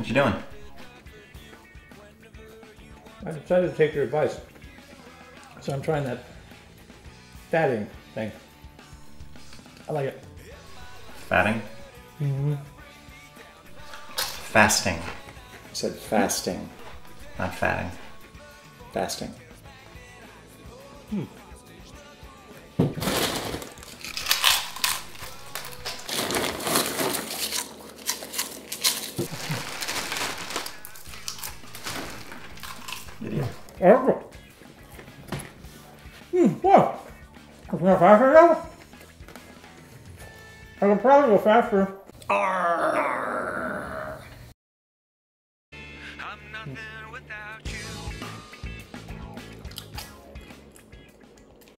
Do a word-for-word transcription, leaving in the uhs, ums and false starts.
What you doing? I decided to take your advice. So I'm trying that fatting thing. I like it. Fatting? Mm-hmm. Fasting, I said fasting. not fatting. Fasting. Hmm. Idiot. Oh. Hmm, what? It's not faster now? I can probably go faster. Arr. I'm nothing without you.